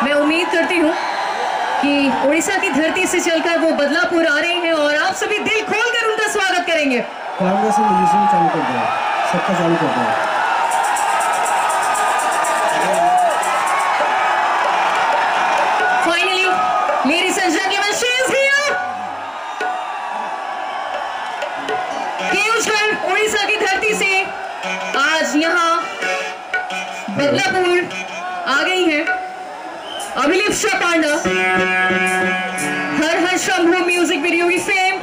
मैं उम्मीद करती हूँ कि उड़ीसा की धरती से चलकर वो बदलापुर आ रहे हैं और आप सभी दिल खोलकर उनका स्वागत करेंगे। कांग्रेस से म्यूजिशियन चालू कर दो, सबका चालू कर दो। Finally, ladies and gentlemen, she is here. केयूरझर Orissa की धरती से आज यहाँ बदलापुर आ गई है अभिलिप्सा पांडा, हर हर शंभू म्यूजिक वीडियो की फेम।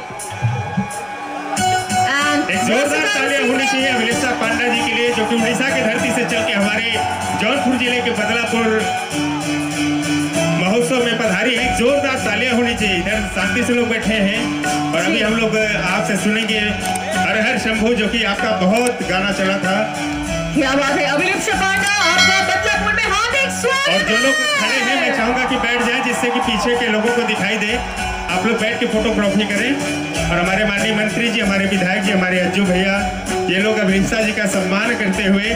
एक जोरदार तालियां होनी चाहिए अभिलिप्सा पांडा जी के लिए, जो कि उड़ीसा की धरती से चल के हमारे जौनपुर जिले के बदलापुर महोत्सव में पधारी है। जोरदार तालियां होनी चाहिए। इधर शांति से लोग बैठे हैं और अभी हम लोग आपसे सुनेंगे हर हर शंभू, जो कि आपका बहुत गाना चला था। क्या बात है अभिलिप्सा पांडा, आपका बदलापुर में हार्दिक स्वागत। और जो लोग खड़े हैं मैं चाहूंगा कि बैठ जाएं, जिससे कि पीछे के लोगों को दिखाई दे। आप लोग बैठ के फोटोग्राफी करें। और हमारे माननीय मंत्री जी, हमारे विधायक जी, हमारे अज्जू भैया, ये लोग अभिलिप्सा जी का सम्मान करते हुए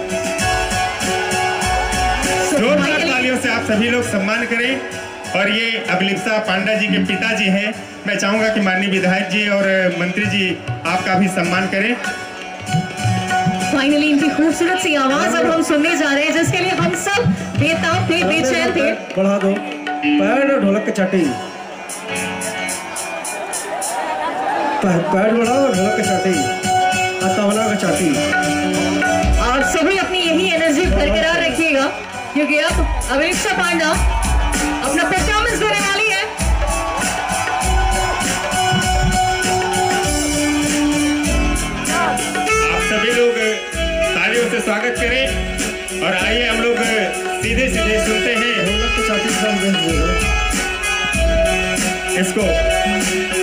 जोरदार तालियों से आप सभी लोग सम्मान करें। और ये अभिलिप्सा पांडा जी के पिताजी हैं। मैं चाहूंगा कि माननीय विधायक जी और मंत्री जी आपका भी सम्मान करें। फाइनली इनकी खूबसूरत सी आवाज अब हम सुनने जा रहे हैं, जिसके लिए हम सब बेताब थे, बेचैन थे। बढ़ा दो पैर और ढोलक के चाटी, पैर बढ़ाओ और ढोलक के चाटी और तबला का चाटी। और सभी अपनी यही एनर्जी बरकरार रखिएगा, क्योंकि अब अभिलिप्सा पांडा अपना परफॉर्मेंस देने वाली है। आप सभी लोग तालियों से स्वागत करें और आइए हम लोग सीधे सीधे सुनते हैं ढोलक के चाटी इसको।